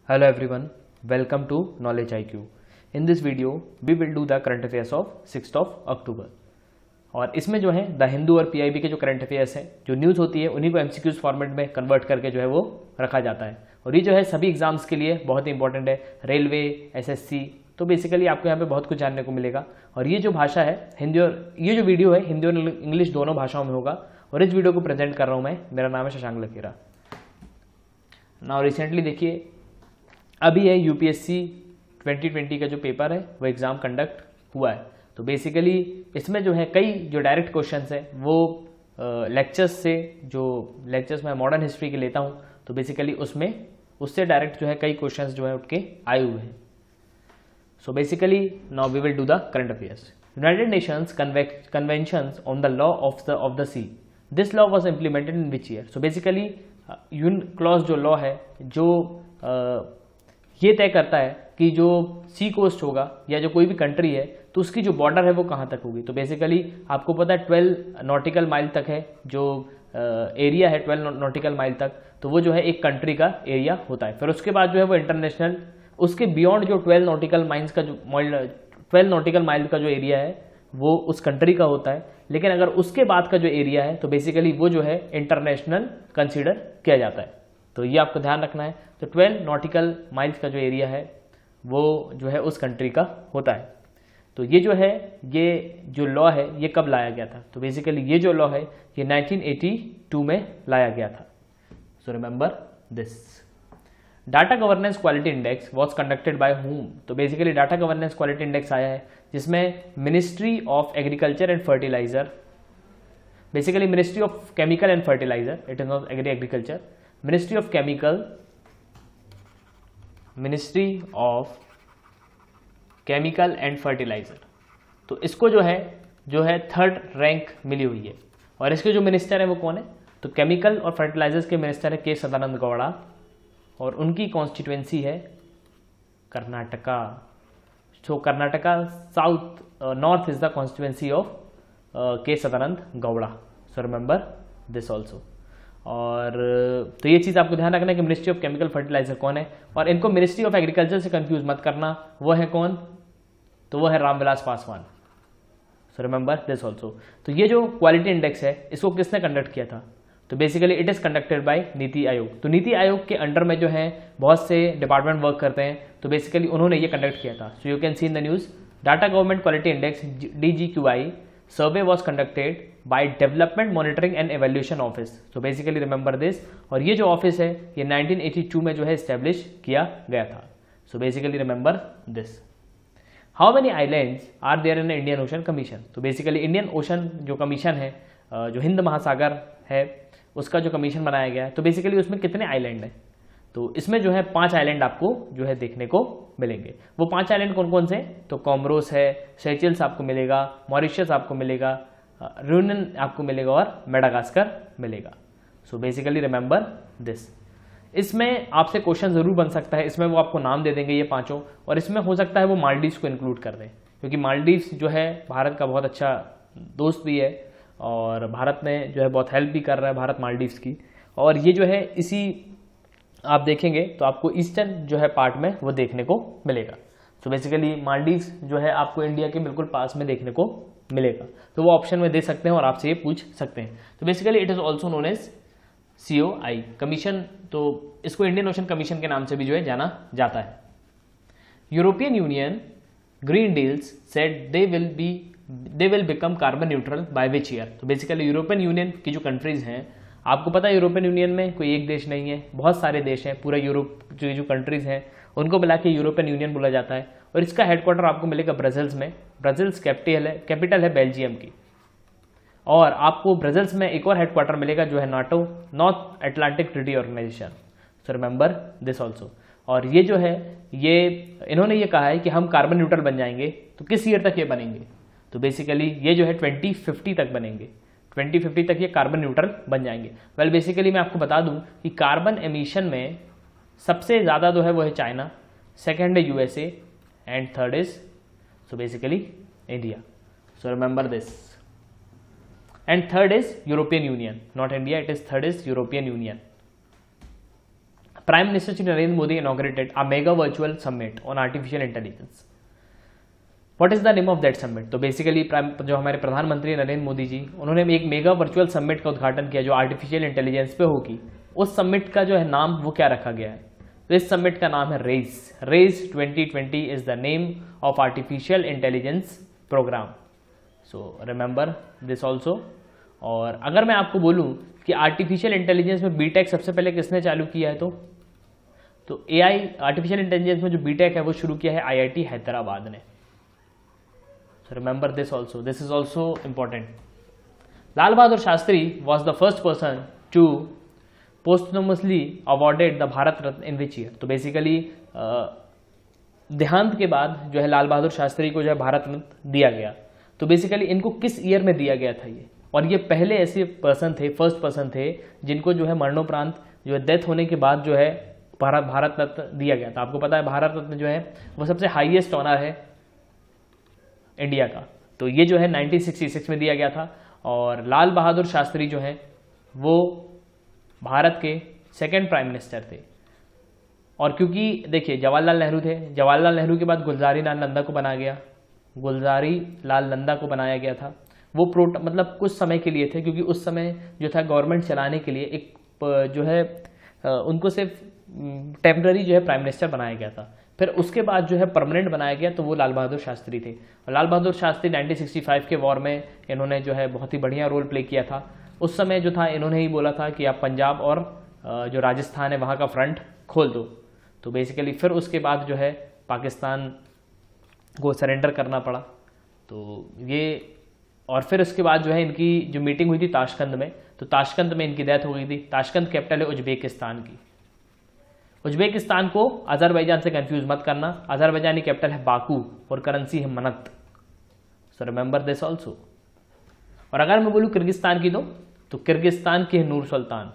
Hello everyone, welcome to Knowledge IQ. In this video, we will do the current affairs of 6th of October. और इसमें जो है the Hindu और PIB के जो करंट अफेयर्स हैं, जो न्यूज़ होती है उन्हीं को एमसीक्यूज फॉर्मेट में कन्वर्ट करके जो है वो रखा जाता है। और ये जो है सभी एग्जाम्स के लिए बहुत ही इंपॉर्टेंट है, रेलवे, एसएससी। तो बेसिकली आपको यहाँ पे बहुत कुछ जानने को मिलेगा। और ये जो भाषा है हिंदी, और ये जो वीडियो है हिंदी और इंग्लिश दोनों भाषाओं में होगा। और इस वीडियो को प्रेजेंट कर रहा हूँ मैं, मेरा नाम है शशांक लकीरा। नाउ रिसेंटली देखिए, अभी है यूपीएससी 2020 का जो पेपर है वो एग्ज़ाम कंडक्ट हुआ है। तो बेसिकली इसमें जो है कई जो डायरेक्ट क्वेश्चंस हैं वो लेक्चर्स से, जो लेक्चर्स मैं मॉडर्न हिस्ट्री के लेता हूँ, तो बेसिकली उससे डायरेक्ट जो है कई क्वेश्चंस जो है उठ के आए हुए हैं। So basically now we will do the current affairs. United nations conventions on the law of the sea, this law was implemented in which year. So basically UNCLOS जो लॉ है, जो ये तय करता है कि जो सी कोस्ट होगा या जो कोई भी कंट्री है तो उसकी जो बॉर्डर है वो कहाँ तक होगी। तो बेसिकली आपको पता है 12 नॉटिकल माइल तक है जो एरिया है, 12 नॉटिकल माइल तक, तो वो जो है एक कंट्री का एरिया होता है। फिर उसके बाद जो है वो इंटरनेशनल, उसके बियॉन्ड जो 12 नॉटिकल माइल्स का जो 12 नॉटिकल माइल का जो एरिया है वो उस कंट्री का होता है। लेकिन अगर उसके बाद का जो एरिया है तो बेसिकली वो जो है इंटरनेशनल कंसिडर किया जाता है। तो ये आपको ध्यान रखना है। तो 12 नॉटिकल माइल्स का जो एरिया है वो जो है उस कंट्री का होता है। तो ये जो है, ये जो लॉ है ये कब लाया गया था? तो बेसिकली ये जो लॉ है ये 1982 में लाया गया था। So remember this. Data governance quality index was conducted by whom. तो basically data governance quality index आया है जिसमें ministry of agriculture and fertiliser, basically ministry of chemical and fertiliser, it is not agriculture, ministry of chemical and fertiliser. तो इसको जो है third rank मिली हुई है। और इसके जो मिनिस्टर है वो कौन है? तो केमिकल और फर्टिलाइजर्स के मिनिस्टर है के सदानंद गौड़ा, और उनकी कॉन्स्टिट्यूएंसी है Karnataka. So Karnataka south north is the constituency of K Sadananda Gowda. So remember this also. और तो ये चीज़ आपको ध्यान रखना है कि मिनिस्ट्री ऑफ केमिकल फर्टिलाइजर कौन है, और इनको मिनिस्ट्री ऑफ एग्रीकल्चर से कंफ्यूज मत करना। वो है कौन? तो वो है Ramvilas Paswan. So remember this also. तो ये जो क्वालिटी इंडेक्स है इसको किसने कंडक्ट किया था? तो basically it is conducted by NITI Aayog. तो नीति आयोग के अंडर में जो है बहुत से डिपार्टमेंट वर्क करते हैं, तो बेसिकली उन्होंने ये कंडक्ट किया था। So you can see in the news, data government quality index DGQI survey was conducted by development monitoring and evaluation office. So basically remember this. और ये जो ऑफिस है ये 1982 में जो है स्टैब्लिश किया गया था। So basically remember this. How many islands are there in Indian ocean commission? तो बेसिकली इंडियन ओशन जो कमीशन है, जो हिंद महासागर है उसका जो कमीशन बनाया गया है, तो बेसिकली उसमें कितने आइलैंड हैं? तो इसमें जो है 5 आइलैंड आपको जो है देखने को मिलेंगे। वो 5 आइलैंड कौन कौन से? तो कॉमरोस है, सेचेल्स आपको मिलेगा, मॉरिशस आपको मिलेगा, रेयूनियन आपको मिलेगा, और मेडागास्कर मिलेगा। So basically remember this. इसमें आपसे क्वेश्चन जरूर बन सकता है, इसमें वो आपको नाम दे देंगे ये पांचों, और इसमें हो सकता है वो मालदीव्स को इंक्लूड कर दें, क्योंकि मालदीव्स जो है भारत का बहुत अच्छा दोस्त भी है और भारत में जो है बहुत हेल्प भी कर रहा है भारत मालदीव्स की। और ये जो है इसी आप देखेंगे तो आपको ईस्टर्न जो है पार्ट में वो देखने को मिलेगा। सो बेसिकली मालदीव्स जो है आपको इंडिया के बिल्कुल पास में देखने को मिलेगा। तो वो ऑप्शन में दे सकते हैं और आपसे ये पूछ सकते हैं। तो basically it is also known as COI commission. तो इसको इंडियन ओशन कमीशन के नाम से भी जो है जाना जाता है। European union green deals said they will become carbon neutral by which year? So basically European union की जो कंट्रीज हैं, आपको पता है यूरोपियन यूनियन में कोई एक देश नहीं है, बहुत सारे देश हैं। पूरा यूरोप जो कंट्रीज हैं उनको मिला के यूरोपियन यूनियन बोला जाता है। और इसका हेडक्वार्टर आपको मिलेगा ब्रसेल्स में। ब्रसेल्स कैपिटल है बेल्जियम की। और आपको ब्रसेल्स में एक और हेडक्वार्टर मिलेगा जो है NATO, north Atlantic treaty organisation. So remember this also. और ये जो है इन्होंने ये कहा है कि हम कार्बन न्यूट्रल बन जाएंगे। तो किस ईयर तक ये बनेंगे? तो बेसिकली ये जो है 2050 तक बनेंगे। 2050 तक ये कार्बन न्यूट्रल बन जाएंगे। वेल बेसिकली मैं आपको बता दूं कि कार्बन एमिशन में सबसे ज़्यादा जो है वो है चाइना, सेकेंड है USA, and third is so basically India. So remember this. And third is European union, not India, it is third is European union. Prime Minister Shri Narendra Modi inaugurated a mega virtual summit on artificial intelligence. What is the name of that summit? तो basically जो हमारे प्रधानमंत्री नरेंद्र मोदी जी, उन्होंने एक mega virtual summit का उद्घाटन किया जो आर्टिफिशियल इंटेलिजेंस पे होगी। उस समिट का जो है नाम वो क्या रखा गया है? तो इस समिट का नाम है RAISE 2020 is the name of artificial intelligence programme. So remember this also. और अगर मैं आपको बोलूं कि आर्टिफिशियल इंटेलिजेंस में बीटेक सबसे पहले किसने चालू किया है, तो एआई आर्टिफिशियल इंटेलिजेंस में जो बीटेक है वो शुरू किया है आईआईटी हैदराबाद ने। So remember this also. This is also important. Lal Bahadur Shastri was the first person to posthumously awarded the Bharat Ratna in which year? तो बेसिकली देहांत के बाद जो है लाल बहादुर शास्त्री को जो है भारत रत्न दिया गया। तो बेसिकली इनको किस ईयर में दिया गया था ये? और ये पहले ऐसे पर्सन थे, फर्स्ट पर्सन थे जिनको जो है मरणोपरांत जो है डेथ होने के बाद जो है भारत रत्न दिया गया था। आपको पता है भारत रत्न जो है वो सबसे हाईएस्ट ऑनर है इंडिया का। तो ये जो है 1966 में दिया गया था और लाल बहादुर शास्त्री जो है वो भारत के सेकंड प्राइम मिनिस्टर थे। और क्योंकि देखिए जवाहरलाल नेहरू थे, जवाहरलाल नेहरू के बाद गुलजारी लाल नंदा को बनाया गया था। वो मतलब कुछ समय के लिए थे, क्योंकि उस समय जो था गवर्नमेंट चलाने के लिए एक जो है उनको सिर्फ टेम्पररी जो है प्राइम मिनिस्टर बनाया गया था। फिर उसके बाद जो है परमानेंट बनाया गया तो वो लाल बहादुर शास्त्री थे। और लाल बहादुर शास्त्री 1965 के वॉर में इन्होंने जो है बहुत ही बढ़िया रोल प्ले किया था। उस समय जो था इन्होंने ही बोला था कि आप पंजाब और जो राजस्थान है वहाँ का फ्रंट खोल दो। तो बेसिकली फिर उसके बाद जो है पाकिस्तान को सरेंडर करना पड़ा। तो ये और फिर उसके बाद जो है इनकी जो मीटिंग हुई थी ताशकंद में, तो ताशकंद में इनकी डेथ हो गई थी। ताशकंद कैपिटल है उज्बेकिस्तान की। उज्बेकिस्तान को अजरबैजान से कंफ्यूज मत करना, अजरबैजानी कैपिटल है बाकू और करेंसी है manat. So remember this also. और अगर मैं बोलूं किर्गिस्तान की तो किर्गिस्तान की है नूर सुल्तान।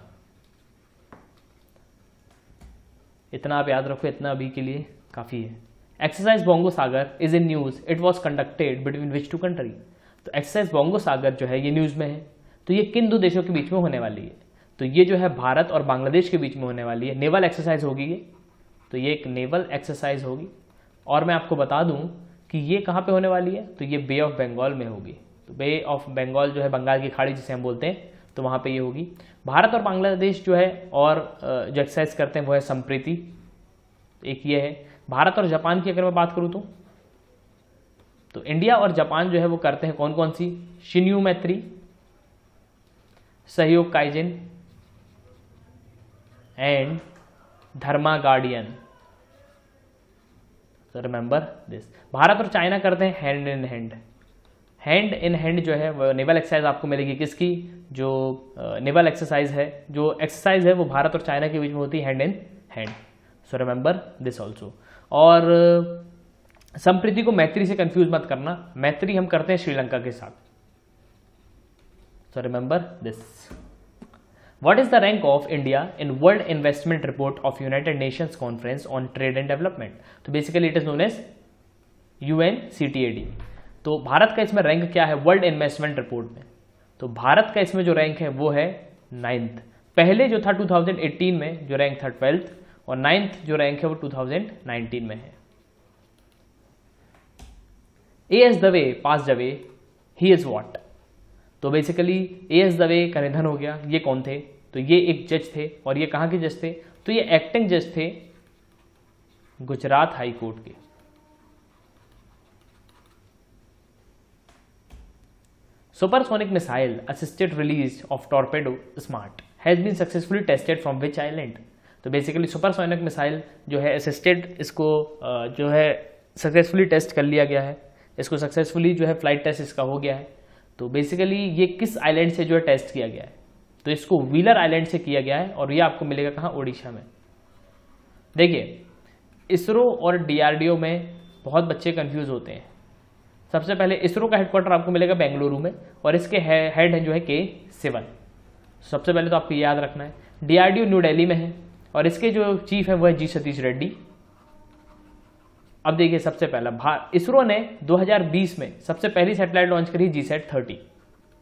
इतना आप याद रखो, इतना अभी के लिए काफी है। Exercise Bongo Sagar is in news, it was conducted between which two country? तो एक्सरसाइज बोंगो सागर जो है ये न्यूज में है। तो ये किन दो देशों के बीच में होने वाली है? तो ये जो है भारत और बांग्लादेश के बीच में होने वाली है। नेवल एक्सरसाइज होगी ये, तो ये एक नेवल एक्सरसाइज होगी। और मैं आपको बता दूं कि ये कहाँ पे होने वाली है, तो ये बे ऑफ बंगाल में होगी। तो बे ऑफ बंगाल जो है बंगाल की खाड़ी जिसे हम बोलते हैं, तो वहाँ पे ये होगी। भारत और बांग्लादेश जो है और जो एक्सरसाइज करते हैं वो है संप्रीति, एक ये है। भारत और जापान की अगर मैं बात करूँ तो इंडिया और जापान जो है वो करते हैं कौन कौन सी? Shinyuu Maitri, Sahyog Kaijin and Dharma guardian. तो रिमेंबर दिस। भारत और चाइना करते हैं hand in hand. Hand in hand जो है वो नेवल एक्सरसाइज आपको मिलेगी किसकी? जो नेवल एक्सरसाइज है, जो एक्सरसाइज है वो भारत और चाइना के बीच में होती है hand in hand. So remember this also. और संप्रीति को मैत्री से कंफ्यूज मत करना, मैत्री हम करते हैं श्रीलंका के साथ। So remember this. What is the rank of India in World Investment Report of United Nations Conference on Trade and Development? तो basically it is known as UNCTAD। तो भारत का इसमें रैंक क्या है वर्ल्ड इन्वेस्टमेंट रिपोर्ट में? तो भारत का इसमें जो रैंक है वो है 9th। पहले जो था 2018 में जो रैंक था 12th, और 9th जो रैंक है वो 2019 में है। A.S. Dave pass Dave, he is what? तो बेसिकली A.S. दवे का निधन हो गया। ये कौन थे? तो ये एक जज थे। और ये कहाँ के जज थे? तो ये एक्टिंग जज थे गुजरात हाई कोर्ट के। Supersonic missile assisted release of torpedo smart has been successfully tested from which island? So basically supersonic missile जो है असिस्टेड, इसको जो है सक्सेसफुली टेस्ट कर लिया गया है। इसको सक्सेसफुली जो है फ्लाइट टेस्ट इसका हो गया है। तो बेसिकली ये किस आइलैंड से जो है टेस्ट किया गया है? तो इसको व्हीलर आइलैंड से किया गया है। और ये आपको मिलेगा कहाँ? ओडिशा में। देखिए इसरो और DRDO में बहुत बच्चे कंफ्यूज होते हैं। सबसे पहले इसरो का हेडक्वार्टर आपको मिलेगा बेंगलुरु में, और इसके हेड है जो है K7। सबसे पहले तो आपको याद रखना है। DRDO न्यू दिल्ली में है और इसके जो चीफ है वो है G सतीश रेड्डी। अब देखिए सबसे पहला इसरो ने 2020 में सबसे पहली सैटेलाइट लॉन्च करी GSAT-30।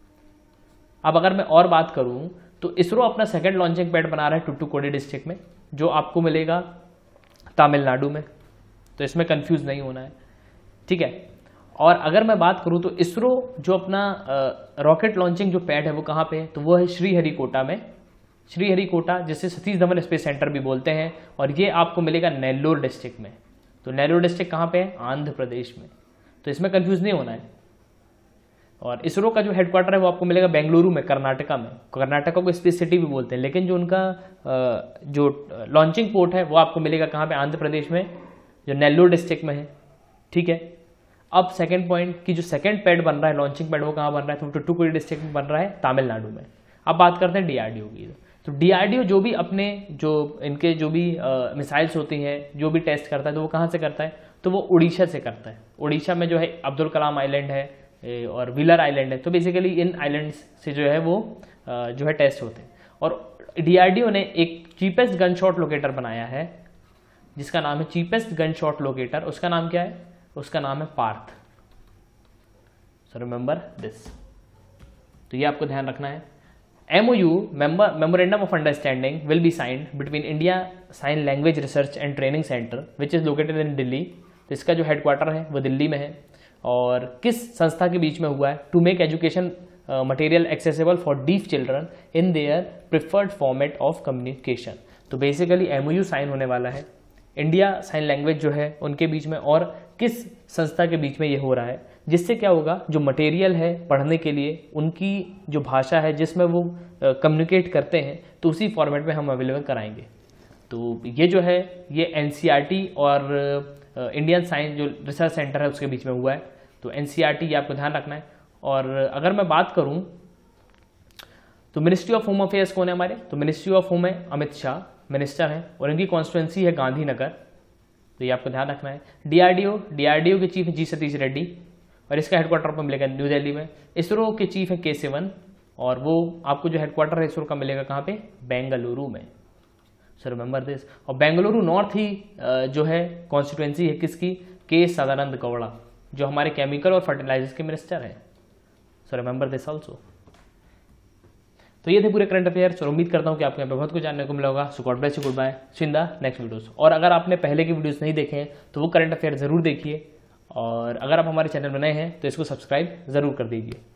अब अगर मैं और बात करूं तो इसरो अपना सेकंड लॉन्चिंग पैड बना रहा है टुटुकोडी डिस्ट्रिक्ट में, जो आपको मिलेगा तमिलनाडु में, तो इसमें कंफ्यूज नहीं होना है, ठीक है। और अगर मैं बात करूं तो इसरो जो अपना रॉकेट लॉन्चिंग जो पैड है वो कहाँ पे है, तो वो है श्रीहरिकोटा में, श्रीहरिकोटा जिसे सतीश धवन स्पेस सेंटर भी बोलते हैं, और ये आपको मिलेगा नेल्लोर डिस्ट्रिक्ट में। तो नेल्लोर डिस्ट्रिक्ट कहाँ पे है, आंध्र प्रदेश में, तो इसमें कंफ्यूज नहीं होना है। और इसरो का जो हेडक्वार्टर है वो आपको मिलेगा बेंगलुरु में, कर्नाटका में। कर्नाटका को स्पेस सिटी भी बोलते हैं, लेकिन जो उनका जो लॉन्चिंग पोर्ट है वो आपको मिलेगा कहाँ पे, आंध्र प्रदेश में, जो नेल्लोर डिस्ट्रिक्ट में है, ठीक है। अब सेकंड पॉइंट कि जो सेकंड पैड बन रहा है लॉन्चिंग पैड वो कहाँ बन रहा है, तो टुटुकुडी डिस्ट्रिक्ट में बन रहा है, तमिलनाडु में। अब बात करते हैं डीआरडीओ की। तो डीआरडीओ जो भी अपने जो इनके जो भी मिसाइल्स होती हैं जो भी टेस्ट करता है, तो वो कहाँ से करता है, तो वो उड़ीसा से करता है। उड़ीसा में जो है अब्दुल कलाम आइलैंड है और व्हीलर आइलैंड है, तो बेसिकली इन आइलैंड्स से जो है वो जो है टेस्ट होते हैं। और डीआरडीओ ने एक चीपेस्ट गन शॉट लोकेटर बनाया है जिसका नाम है चीपेस्ट गन शॉट लोकेटर। उसका नाम क्या है, उसका नाम है पार्थ। सो रिमेंबर दिस, तो ये आपको ध्यान रखना है। MOU memorandum of understanding will be signed between India sign language research and training centre which is located in Delhi. तो इसका जो हेडक्वार्टर है वो दिल्ली में है। और किस संस्था के बीच में हुआ है, to make education material accessible for deaf children in their preferred format of communication. So basically MOU sign होने वाला है इंडिया साइन लैंग्वेज जो है उनके बीच में और किस संस्था के बीच में ये हो रहा है, जिससे क्या होगा, जो मटेरियल है पढ़ने के लिए उनकी जो भाषा है जिसमें वो कम्युनिकेट करते हैं, तो उसी फॉर्मेट में हम अवेलेबल कराएंगे। तो ये जो है ये NCERT और इंडियन साइंस जो रिसर्च सेंटर है उसके बीच में हुआ है। तो NCERT ये आपको ध्यान रखना है। और अगर मैं बात करूं तो मिनिस्ट्री ऑफ होम अफेयर्स कौन है हमारे, तो मिनिस्ट्री ऑफ होम है अमित शाह मिनिस्टर हैं, और इनकी कॉन्स्टिट्यूंसी है गांधीनगर, तो ये आपको ध्यान रखना है। डीआरडीओ के चीफ है जी सतीश रेड्डी, और इसका हेडक्वार्टर आपको मिलेगा न्यू दिल्ली में। इसरो के चीफ है के सिवन, और वो आपको जो हेडक्वार्टर है इसरो का मिलेगा कहाँ पे, बेंगलुरु में। So remember this. और बेंगलुरु नॉर्थ ही जो है कॉन्स्टिट्यूंसी है किसकी, के सदानंद गौड़ा, जो हमारे केमिकल और फर्टिलाइजर्स के मिनिस्टर हैं। So remember this also. तो ये थे पूरे करंट अफेयर्स, और उम्मीद करता हूँ कि आपको यहाँ पे बहुत कुछ जानने को मिला होगा। So god bless you, good bye, see in the next videos. और अगर आपने पहले की वीडियोस नहीं देखे हैं तो वो करंट अफेयर जरूर देखिए, और अगर आप हमारे चैनल में नए हैं तो इसको सब्सक्राइब जरूर कर दीजिए।